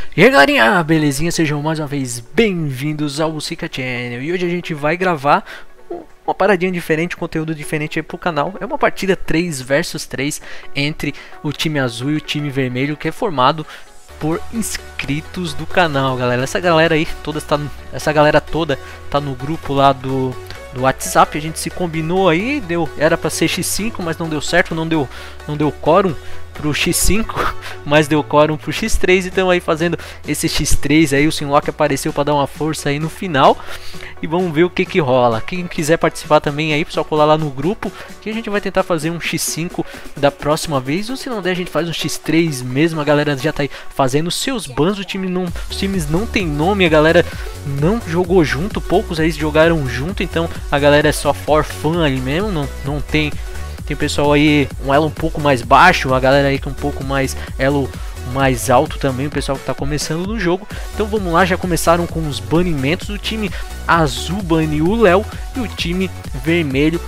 E aí galerinha, belezinha? Sejam mais uma vez bem-vindos ao Bucica Channel. E hoje a gente vai gravar uma paradinha diferente, um conteúdo diferente aí pro canal. É uma partida 3 versus 3 entre o time azul e o time vermelho, que é formado por inscritos do canal, galera. Essa galera aí toda tá no grupo lá do WhatsApp. A gente se combinou aí, era para ser X5, mas não deu certo, não deu quórum pro X5, mas deu quórum pro X3, então aí fazendo esse X3 aí, o Simlock apareceu para dar uma força aí no final, e vamos ver o que rola. Quem quiser participar também aí, só colar lá no grupo, que a gente vai tentar fazer um X5 da próxima vez, ou se não der a gente faz um X3 mesmo. A galera já tá aí fazendo seus bans, os times não tem nome, a galera não jogou junto, poucos aí jogaram junto, então a galera é só for fun aí mesmo, não tem pessoal aí um elo um pouco mais baixo, a galera aí que é um pouco mais elo mais alto também, o pessoal que está começando no jogo. Então vamos lá, já começaram com os banimentos. O time azul baniu o Léo e o time vermelho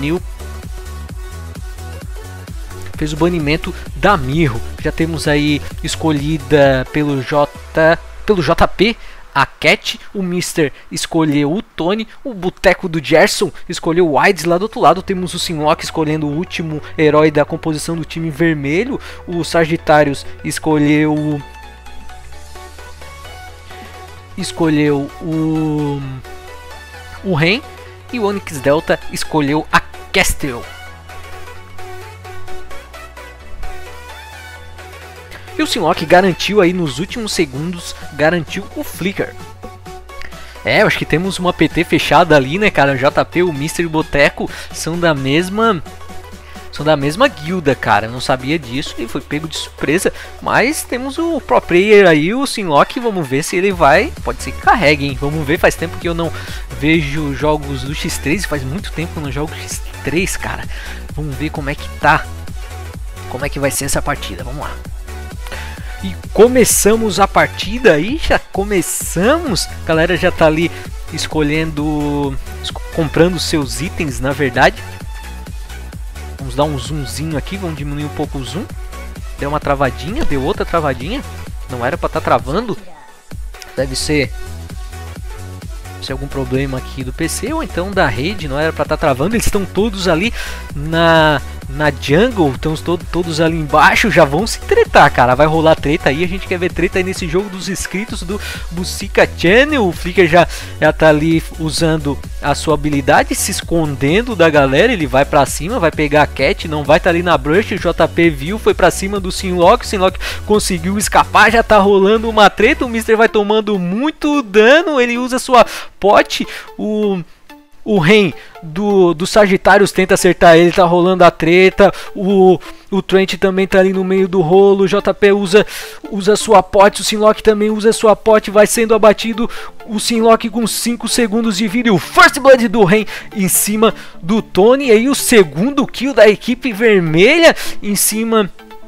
fez o banimento da Mirro. Já temos aí escolhida pelo JP a Cat, o Mister escolheu o Tony, o Boteco do Gerson escolheu o Wides. Lá do outro lado temos o Simlock escolhendo o último herói da composição do time vermelho, o Sagitários escolheu o Ren, e o Onyx Delta escolheu a Castle. E o Simlock garantiu aí nos últimos segundos, garantiu o Flicker. Eu acho que temos uma PT fechada ali, né, cara? O JP, o Mister e o Boteco são da mesma guilda, cara. Eu não sabia disso e foi pego de surpresa. Mas temos o pro player aí, o Simlock. Vamos ver se ele vai. Pode ser que carregue, hein? Vamos ver. Faz tempo que eu não vejo jogos do X3. Faz muito tempo que eu não jogo X3, cara. Vamos ver como é que tá. Como é que vai ser essa partida. Vamos lá. E começamos a partida aí, já começamos. A galera já tá ali escolhendo, comprando seus itens, na verdade. Vamos dar um zoomzinho aqui, vamos diminuir um pouco o zoom. Deu uma travadinha, deu outra travadinha. Não era para estar travando. Deve ser algum problema aqui do PC ou então da rede, não era para estar travando. Eles estão todos ali na jungle, estão todos ali embaixo, já vão se tretar, cara. Vai rolar treta aí, a gente quer ver treta aí nesse jogo dos inscritos do Bucica Channel. O Flicker já tá ali usando a sua habilidade, se escondendo da galera. Ele vai pra cima, vai pegar a Cat, não vai estar ali na brush. O JP viu, foi pra cima do Simlock. O Simlock conseguiu escapar, já tá rolando uma treta. O Mister vai tomando muito dano, ele usa sua pote. O Ren do Sagitários tenta acertar ele, tá rolando a treta. O Trent também tá ali no meio do rolo. O JP usa sua pote, o Simlock também usa sua pote, vai sendo abatido. O Simlock com 5 segundos de vida e o First Blood do Ren em cima do Tony. E aí o segundo kill da equipe vermelha em cima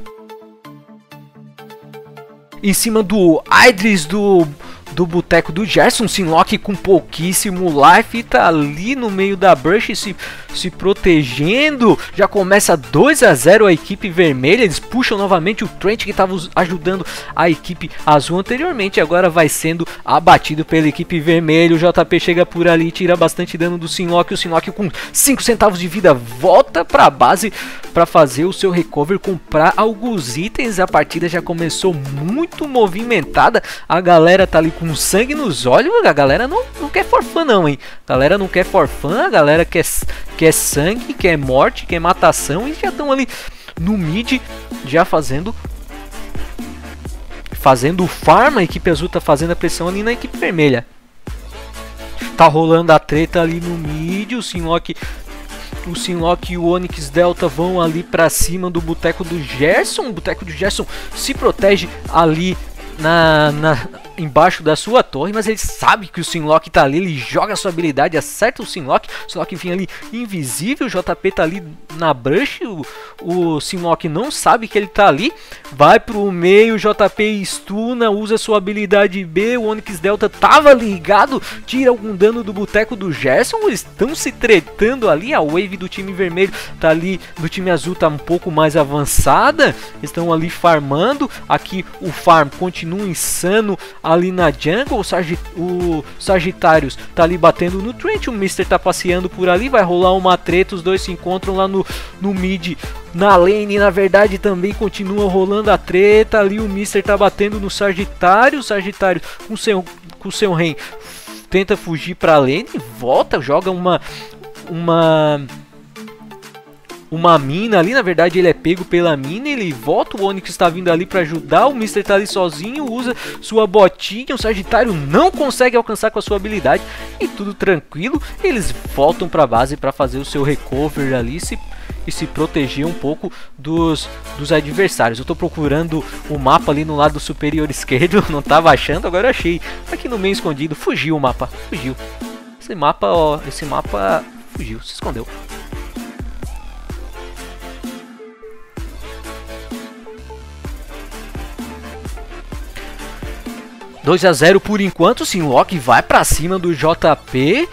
do Idris do Boteco do Gerson. Simlock com pouquíssimo life, tá ali no meio da brush se protegendo. Já começa 2-0 a equipe vermelha. Eles puxam novamente o Trent, que estava ajudando a equipe azul anteriormente, agora vai sendo abatido pela equipe vermelha. O JP chega por ali, tira bastante dano do Simlock. O Simlock com 5 centavos de vida volta para a base para fazer o seu recover, comprar alguns itens. A partida já começou muito movimentada, a galera tá ali com sangue nos olhos. A galera não quer forfã não, hein? A galera não quer forfã, a galera quer sangue, quer morte, quer matação. E já estão ali no mid, já fazendo o farm. A equipe azul tá fazendo a pressão ali na equipe vermelha. Tá rolando a treta ali no mid. O Simlock e o Onyx Delta vão ali pra cima do Boteco do Gerson. O Boteco do Gerson se protege ali embaixo da sua torre, mas ele sabe que o Simlock tá ali, ele joga a sua habilidade, acerta o Simlock vem ali invisível, o JP tá ali na brush, o Simlock não sabe que ele tá ali, vai pro meio, o JP stuna, usa sua habilidade B, o Onyx Delta tava ligado, tira algum dano do boteco do Gerson, eles estão se tretando ali, a wave do time vermelho tá ali, do time azul tá um pouco mais avançada, estão ali farmando, aqui o farm continua insano ali na jungle, o Sagittarius tá ali batendo no Trent, o Mister tá passeando por ali, vai rolar uma treta, os dois se encontram lá no mid, na lane, na verdade também continua rolando a treta, ali o Mister tá batendo no Sagittarius, o Sagittarius com seu Ren tenta fugir pra lane, volta, joga uma mina ali, na verdade ele é pego pela mina, ele volta, o Onyx está vindo ali para ajudar, o Mister tá ali sozinho, usa sua botinha, o Sagitário não consegue alcançar com a sua habilidade e tudo tranquilo, eles voltam para base para fazer o seu recover ali e se proteger um pouco dos adversários. Eu tô procurando o mapa ali no lado superior esquerdo, não tava achando, agora eu achei, aqui no meio escondido, fugiu o mapa, fugiu, esse mapa fugiu, se escondeu. 2-0 por enquanto, o Simlock vai pra cima do JP.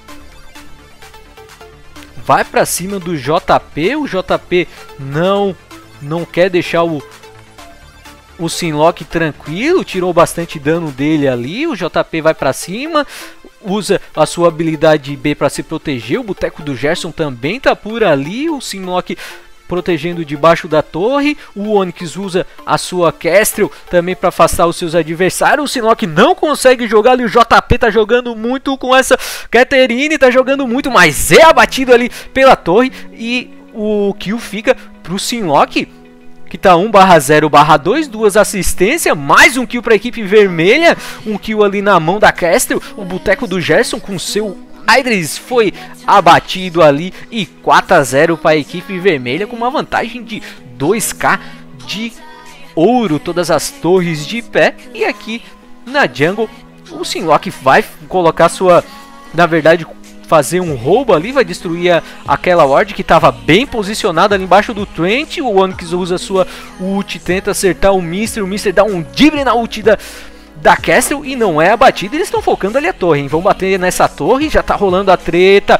Vai pra cima do JP, o JP não quer deixar o Simlock tranquilo, tirou bastante dano dele ali, o JP vai pra cima, usa a sua habilidade B pra se proteger, o boteco do Gerson também tá por ali, o Simlock protegendo debaixo da torre, o Onyx usa a sua Kestrel também para afastar os seus adversários, o Simlock não consegue jogar ali, o JP tá jogando muito com essa Katarine, tá jogando muito, mas é abatido ali pela torre e o kill fica pro Simlock, que tá 1/0/2, 2 assistências, mais um kill para a equipe vermelha, um kill ali na mão da Kestrel, o boteco do Gerson com seu Idris foi abatido ali e 4-0 para a equipe vermelha com uma vantagem de 2k de ouro, todas as torres de pé. E aqui na jungle o Simlock vai colocar sua, na verdade, fazer um roubo ali, vai destruir aquela ward que estava bem posicionada ali embaixo do Trent. O Onyx usa sua ult, tenta acertar o Mister dá um drible na ult da Castle e não é abatido, eles estão focando ali a torre, hein? Vão bater nessa torre, já tá rolando a treta.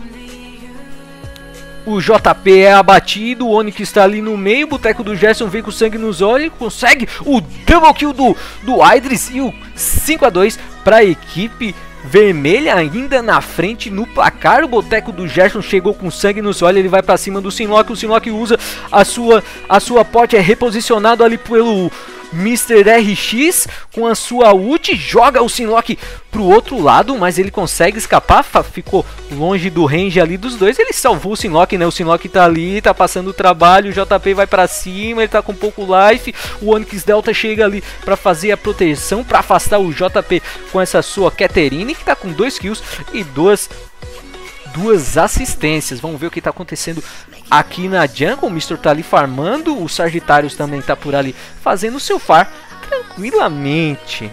O JP é abatido, o Onyx está ali no meio, o boteco do Gerson vem com sangue nos olhos, consegue o double kill do Idris e o 5-2 para a equipe vermelha, ainda na frente no placar. O boteco do Gerson chegou com sangue nos olhos, ele vai para cima do Simlock, o Simlock usa a sua pote, é reposicionado ali pelo Mr. RX com a sua ult, joga o Simlock pro outro lado, mas ele consegue escapar, ficou longe do range ali dos dois, ele salvou o Simlock, né? O Simlock tá ali, tá passando o trabalho, o JP vai pra cima, ele tá com pouco life, o Onyx Delta chega ali pra fazer a proteção, pra afastar o JP com essa sua Katarine, que tá com 2 kills e duas assistências. Vamos ver o que está acontecendo aqui na jungle. O Mister tá ali farmando, o Sagittarius também tá por ali fazendo o seu far tranquilamente.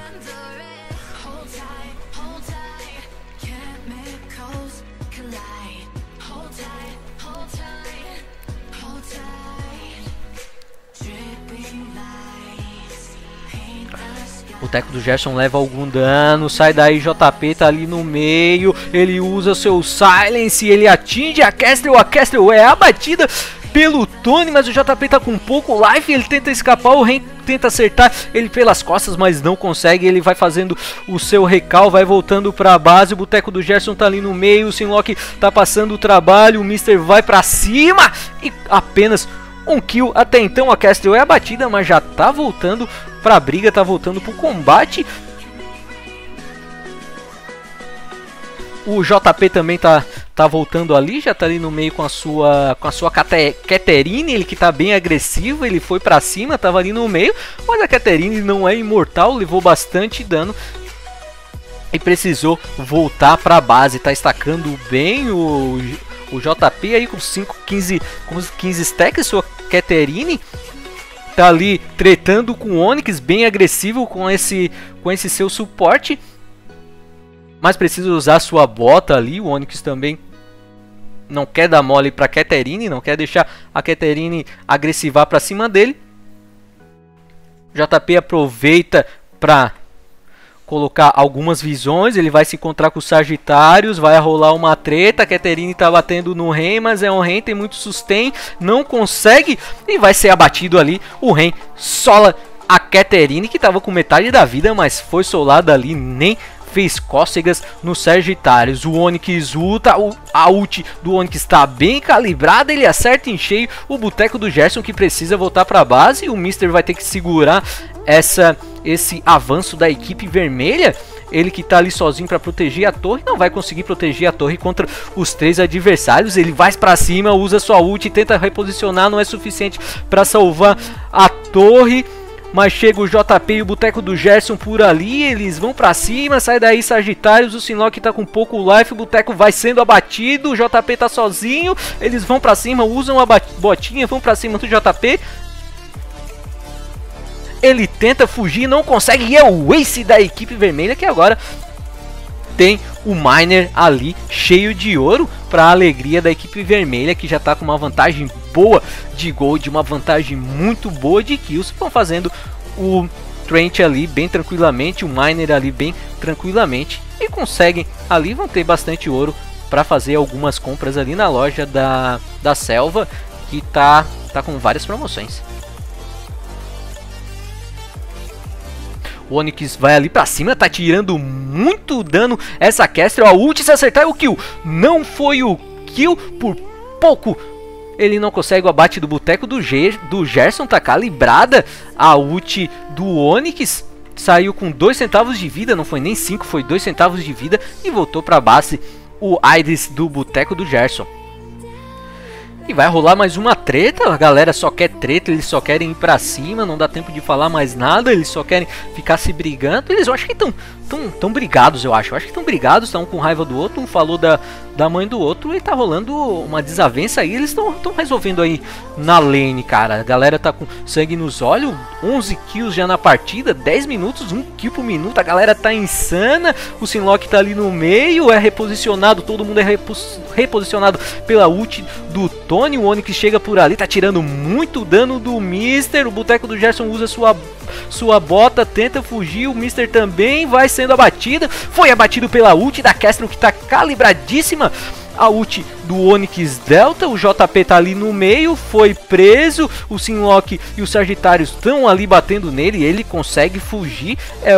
O boteco do Gerson leva algum dano, sai daí, JP tá ali no meio, ele usa seu silence, ele atinge a Kestrel é abatida pelo Tony, mas o JP tá com pouco life, ele tenta escapar, o Ren tenta acertar ele pelas costas, mas não consegue, ele vai fazendo o seu recal, vai voltando pra base, o boteco do Gerson tá ali no meio, o Simlock tá passando o trabalho, o Mister vai pra cima e apenas um kill. Até então a Kestrel é abatida, mas já tá voltando pra briga, tá voltando pro combate. O JP também tá voltando ali, já tá ali no meio com a sua Katarine, ele que tá bem agressivo, ele foi pra cima, tava ali no meio, mas a Katarine não é imortal, levou bastante dano e precisou voltar pra base, tá estacando bem o JP aí com 15 stacks, sua Katarine tá ali tretando com o Onix, bem agressivo com esse seu suporte. Mas precisa usar sua bota ali. O Onix também não quer dar mole pra Katarine, não quer deixar a Katarine agressivar pra cima dele. JP aproveita pra colocar algumas visões, ele vai se encontrar com os Sagitários, vai rolar uma treta, a Katarine tá batendo no Ren, mas é um Ren, tem muito sustain, não consegue e vai ser abatido ali. O Ren sola a Katarine, que tava com metade da vida, mas foi solada ali, nem fez cócegas nos Sagitários. O Onix ulta, a ult do Onix está bem calibrada, ele acerta em cheio o boteco do Gerson, que precisa voltar para a base, e o Mister vai ter que segurar esse avanço da equipe vermelha. Ele que tá ali sozinho para proteger a torre, não vai conseguir proteger a torre contra os 3 adversários. Ele vai para cima, usa sua ult, tenta reposicionar, não é suficiente para salvar a torre. Mas chega o JP e o boteco do Gerson por ali, eles vão pra cima, sai daí Sagitários, o Sinlock tá com pouco life, o boteco vai sendo abatido, o JP tá sozinho, eles vão pra cima, usam a botinha, vão pra cima do JP. Ele tenta fugir, não consegue, e é o ace da equipe vermelha, que agora tem o Miner ali cheio de ouro para a alegria da equipe vermelha, que já está com uma vantagem boa de gold, uma vantagem muito boa de kills. Vão fazendo o Trent ali bem tranquilamente, o Miner ali bem tranquilamente, e conseguem ali, vão ter bastante ouro para fazer algumas compras ali na loja da selva, que tá com várias promoções. O Onix vai ali pra cima, tá tirando muito dano essa Kestrel. A ult, se acertar, é o kill. Não foi o kill, por pouco ele não consegue o abate do boteco do Gerson. Tá calibrada a ult do Onix. Saiu com 2 centavos de vida, não foi nem 5, foi 2 centavos de vida. E voltou pra base o Idris do boteco do Gerson. E vai rolar mais uma treta, a galera só quer treta, eles só querem ir pra cima, não dá tempo de falar mais nada, eles só querem ficar se brigando. Eles, eu acho que estão brigados, eu acho que estão brigados, estão com raiva do outro, um falou da mãe do outro, e tá rolando uma desavença aí, eles estão resolvendo aí na lane, cara. A galera tá com sangue nos olhos, 11 kills já na partida, 10 minutos, 1 kill por minuto, a galera tá insana, o Sinlock tá ali no meio, é reposicionado, todo mundo é reposicionado pela ult do Tony. O Onix chega por ali, tá tirando muito dano do Mister, o boteco do Gerson usa sua bota, tenta fugir, o Mister também vai sendo abatido, foi abatido pela ult da Kestrel, que tá calibradíssima, a ult do Onix Delta. O JP tá ali no meio, foi preso, o Sinlock e os Sagitários estão ali batendo nele, ele consegue fugir, é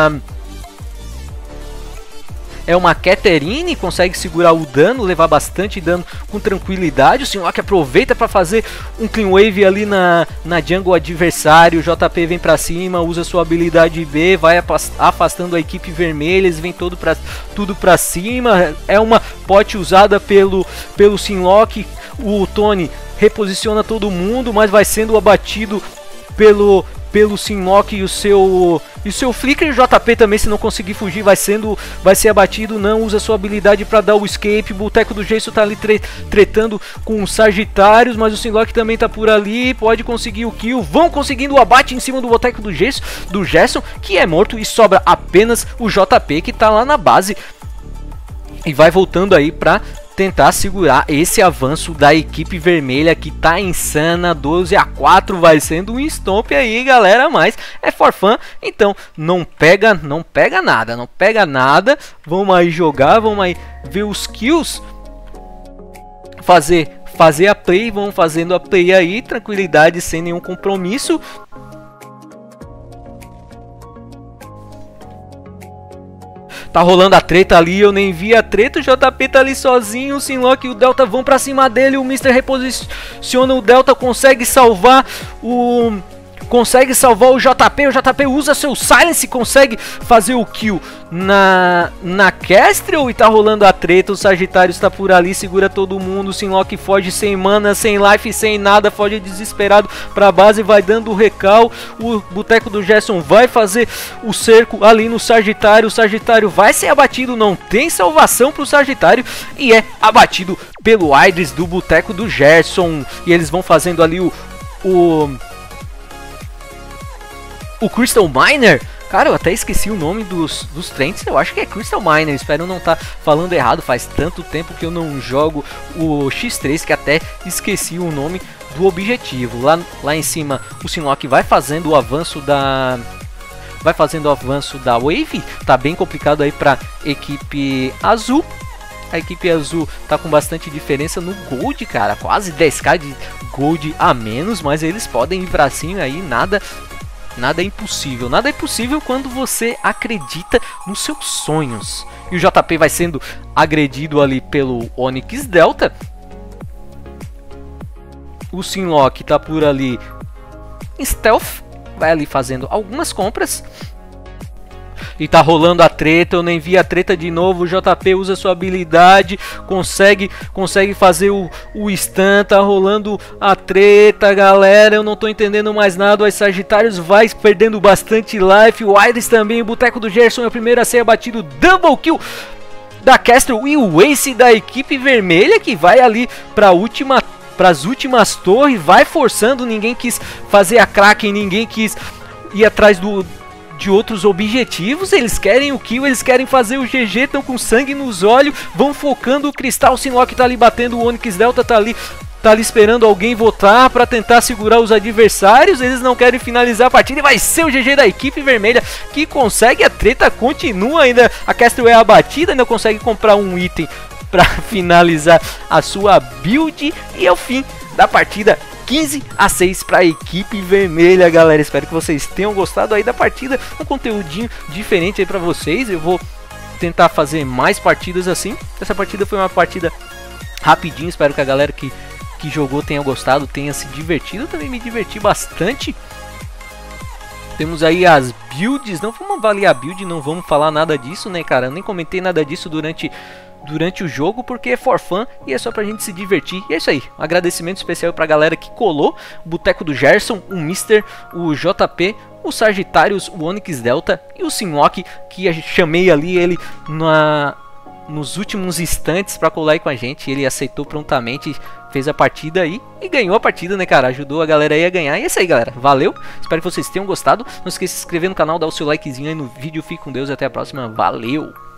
uma Katarine, consegue segurar o dano, levar bastante dano com tranquilidade. O Sinlock aproveita para fazer um clean wave ali na jungle adversário. O JP vem para cima, usa sua habilidade B, vai afastando a equipe vermelha, eles vêm tudo para cima. É uma pote usada pelo Sinlock. O Tony reposiciona todo mundo, mas vai sendo abatido pelo Sinlock e o seu Flicker. O JP também, se não conseguir fugir, vai ser abatido, não usa sua habilidade para dar o escape. O boteco do Gerson tá ali tretando com os Sagitários, mas o Sinlock também tá por ali, pode conseguir o kill. Vão conseguindo o abate em cima do boteco do Gerson, que é morto, e sobra apenas o JP, que tá lá na base e vai voltando aí para tentar segurar esse avanço da equipe vermelha, que tá insana. 12-4 vai sendo um stomp aí, galera, mas é for fun, então não pega nada. Vamos aí jogar, vamos aí ver os kills, fazer a play, vamos fazendo a play aí, tranquilidade, sem nenhum compromisso. Tá rolando a treta ali, eu nem vi a treta, o JP tá ali sozinho, o Sinlock e o Delta vão pra cima dele, o Mister reposiciona o Delta, consegue salvar o JP usa seu Silence, consegue fazer o kill na Kestrel, e tá rolando a treta, o Sagitário está por ali, segura todo mundo, o Sinlock foge sem mana, sem life, sem nada, foge desesperado pra base, vai dando o recal, o boteco do Gerson vai fazer o cerco ali no Sagitário, o Sagitário vai ser abatido, não tem salvação pro Sagitário, e é abatido pelo Idris do boteco do Gerson, e eles vão fazendo ali o Crystal Miner. Cara, eu até esqueci o nome dos trends, eu acho que é Crystal Miner, espero não estar falando errado, faz tanto tempo que eu não jogo o X3 que até esqueci o nome do objetivo. Lá em cima o Sinlock vai fazendo o avanço da... Wave, tá bem complicado aí pra equipe azul. A equipe azul tá com bastante diferença no Gold, cara, quase 10k de Gold a menos, mas eles podem ir pra cima aí, nada é impossível. Nada é impossível quando você acredita nos seus sonhos. E o JP vai sendo agredido ali pelo Onyx Delta. O Sinlock tá por ali em stealth, vai ali fazendo algumas compras. E tá rolando a treta, eu nem vi a treta de novo, o JP usa sua habilidade, consegue fazer o stun, tá rolando a treta, galera, eu não tô entendendo mais nada, o Sagitários vai perdendo bastante life, o Iris também, o Boteco do Gerson é o primeiro a ser abatido, double kill da Kestrel e o Ace da equipe vermelha que vai ali para as últimas torres, vai forçando, ninguém quis fazer a Kraken, ninguém quis ir atrás de outros objetivos, eles querem o kill, eles querem fazer o GG, estão com sangue nos olhos, vão focando o cristal, o Sinlock tá ali batendo, o Onyx Delta tá ali esperando alguém votar para tentar segurar os adversários, eles não querem finalizar a partida e vai ser o GG da equipe vermelha que consegue, a treta continua ainda, a Kestrel é abatida, ainda consegue comprar um item para finalizar a sua build e é o fim da partida. 15-6 para a equipe vermelha, galera. Espero que vocês tenham gostado aí da partida, um conteúdinho diferente aí para vocês. Eu vou tentar fazer mais partidas assim. Essa partida foi uma partida rapidinho, espero que a galera que jogou tenha gostado, tenha se divertido. Eu também me diverti bastante. Temos aí as builds, não vamos avaliar a build, não vamos falar nada disso, né, cara? Eu nem comentei nada disso durante o jogo, porque é for fun e é só pra gente se divertir. E é isso aí, um agradecimento especial pra galera que colou, o Boteco do Gerson, o Mister, o JP, o Sagitários, o Onyx Delta e o Sinlock, que eu chamei ali ele nos últimos instantes pra colar aí com a gente. Ele aceitou prontamente, fez a partida aí e ganhou a partida, né, cara? Ajudou a galera aí a ganhar. E é isso aí, galera. Valeu, espero que vocês tenham gostado. Não esqueça de se inscrever no canal, dar o seu likezinho aí no vídeo. Fique com Deus e até a próxima. Valeu!